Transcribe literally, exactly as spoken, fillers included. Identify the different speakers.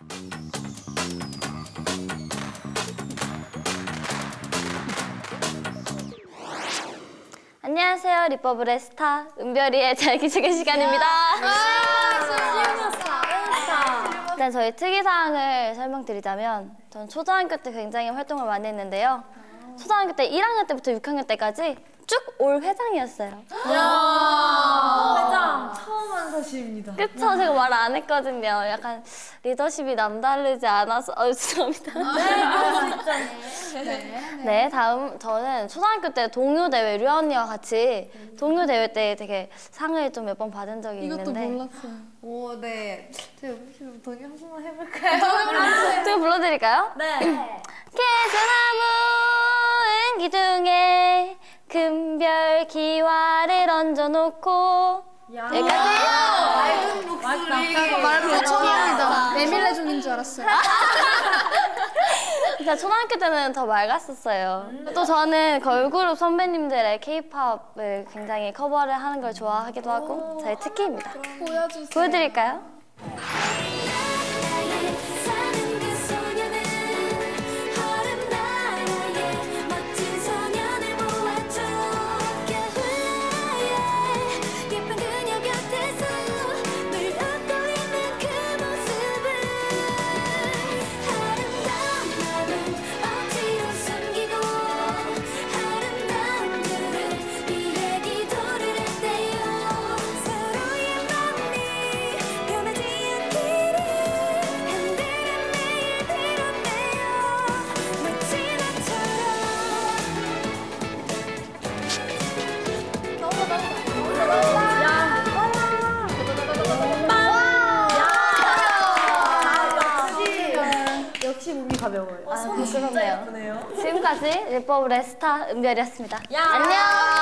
Speaker 1: 안녕하세요. 리퍼블의 스타 은별이의 자기소개 시간입니다. 일단 저희 특이사항을 설명드리자면 전 초등학교 때 굉장히 활동을 많이 했는데요. 초등학교 때 일 학년 때부터 육 학년 때까지 쭉 올 회장이었어요.
Speaker 2: 회장 처음 한 사실입니다.
Speaker 1: 그쵸? 제가 말 안 했거든요. 약간 리더십이 남다르지 않아서 어, 죄송합니다.
Speaker 2: 네.
Speaker 1: 네, 다음 저는 초등학교 때 동요 대회 류아 언니와 같이 동요 대회 때 되게 상을 좀 몇 번 받은 적이
Speaker 2: 이것도
Speaker 1: 있는데
Speaker 2: 몰랐어요.
Speaker 3: 오, 네. 제가 혹시 동요 한 번만 해볼까요?
Speaker 1: 제가 불러드릴까요?
Speaker 2: 네.
Speaker 1: 개수나무 은기 중에 금별 기와를 얹어놓고 여기까지!
Speaker 3: 맑은 목소리.
Speaker 2: 말도 처음이다. 에밀레 종인 줄 알았어요.
Speaker 1: 진짜 초등학교 때는 더 맑았었어요. 또 저는 걸그룹 선배님들의 케이팝을 굉장히 커버를 하는 걸 좋아하기도 하고 저의 특기입니다.
Speaker 2: 보여주세요.
Speaker 1: 보여드릴까요?
Speaker 2: 역시 몸이 가벼워요.
Speaker 1: 아, 진짜 예쁘네요. 지금까지 리퍼블의 스타 은별이었습니다. 안녕!